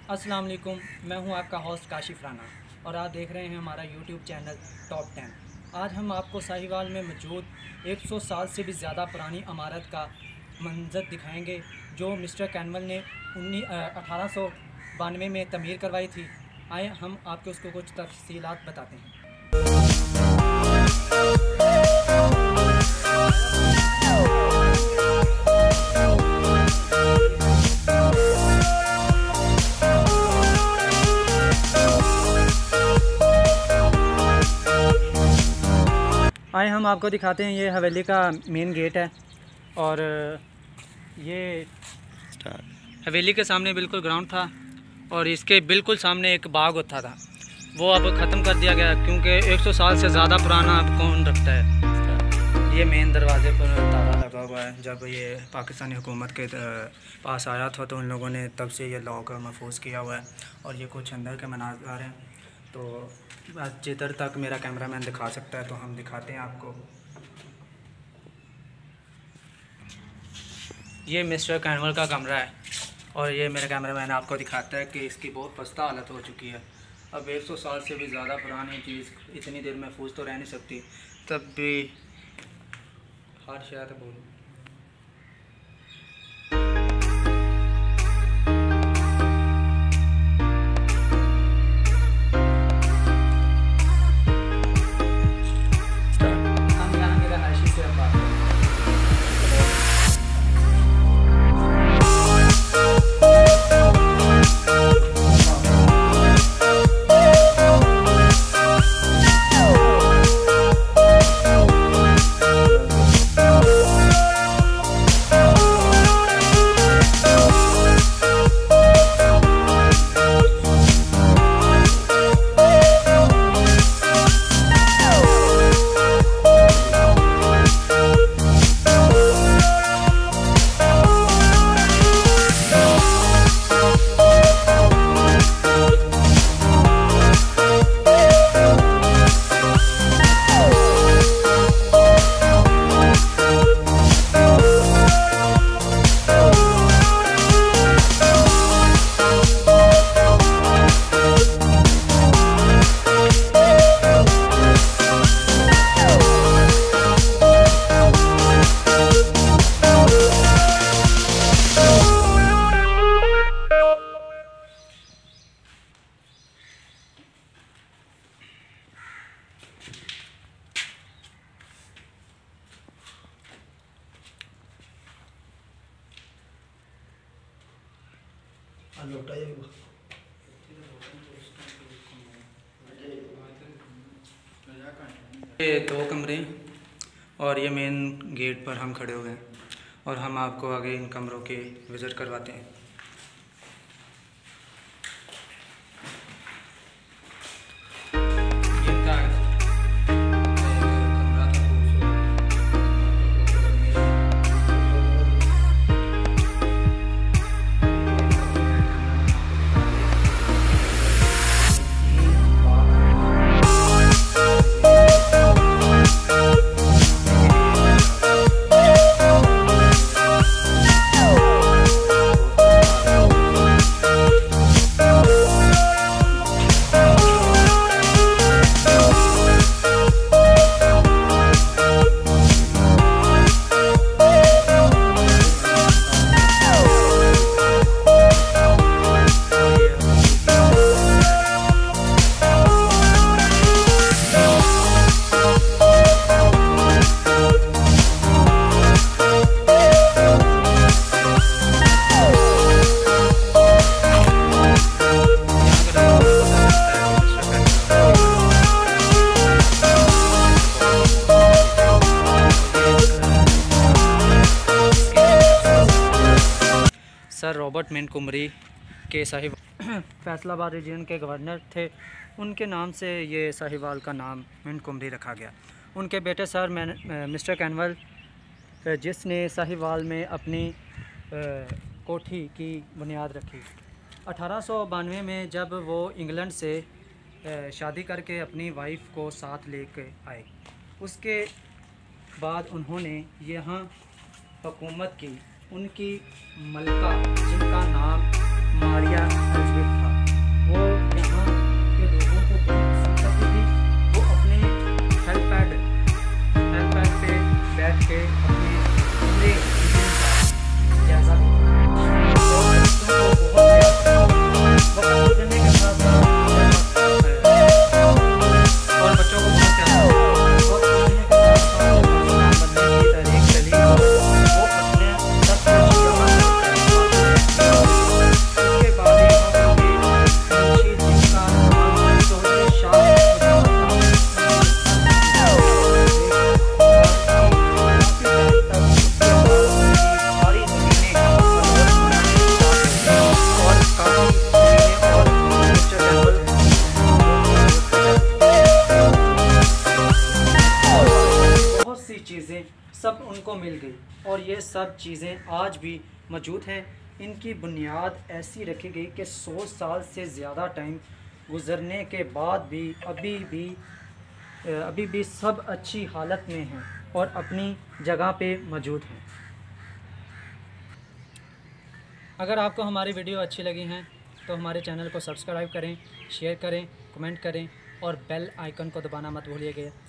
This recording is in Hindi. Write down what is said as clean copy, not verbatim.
अस्सलाम वालेकुम, मैं हूं आपका होस्ट काशिफ राना और आप देख रहे हैं हमारा यूट्यूब चैनल टॉप 10। आज हम आपको साहिवाल में मौजूद 100 साल से भी ज़्यादा पुरानी इमारत का मंजर दिखाएंगे जो मिस्टर कैनवल ने 1892 में तमीर करवाई थी। आए हम आपको उसको कुछ तफसीलात बताते हैं। आए हम आपको दिखाते हैं, ये हवेली का मेन गेट है और ये हवेली के सामने बिल्कुल ग्राउंड था और इसके बिल्कुल सामने एक बाग होता था, वो अब ख़त्म कर दिया गया क्योंकि 100 साल से ज़्यादा पुराना अब कौन रखता है। ये मेन दरवाजे पर ताला लगा हुआ है, जब ये पाकिस्तानी हुकूमत के पास आया था तो उन लोगों ने तब से ये लॉक महफूज किया हुआ है। और ये कुछ अंदर के मनाज़र हैं, तो जिधर तक मेरा कैमरामैन दिखा सकता है तो हम दिखाते हैं आपको। ये मिस्टर कैनवल का कमरा है और ये मेरा कैमरामैन आपको दिखाता है कि इसकी बहुत पस्ता हालत हो चुकी है। अब 100 साल से भी ज़्यादा पुरानी चीज़ इतनी देर महफूज तो रह नहीं सकती, तब भी हर शायद बोलूँ। ये 2 कमरे और ये मेन गेट पर हम खड़े हुए हैं और हम आपको आगे इन कमरों के विज़िट करवाते हैं। सर रॉबर्ट मिंटगोमरी के साहिवाल फैसलाबाद रीजन के गवर्नर थे, उनके नाम से ये साहिवाल का नाम मिंटगोमरी रखा गया। उनके बेटे सर मिस्टर कैनवल जिसने साहिवाल में अपनी कोठी की बुनियाद रखी। 1892 में जब वो इंग्लैंड से शादी करके अपनी वाइफ को साथ लेके आए, उसके बाद उन्होंने यहाँ हुकूमत की। उनकी मलका जिनका नाम मारिया एलिज़ाबेथ था, चीज़ें सब उनको मिल गई और ये सब चीज़ें आज भी मौजूद हैं। इनकी बुनियाद ऐसी रखी गई कि 100 साल से ज़्यादा टाइम गुज़रने के बाद भी अभी भी सब अच्छी हालत में हैं और अपनी जगह पे मौजूद हैं। अगर आपको हमारी वीडियो अच्छी लगी हैं तो हमारे चैनल को सब्सक्राइब करें, शेयर करें, कमेंट करें और बेल आइकन को दबाना मत भूलिएगा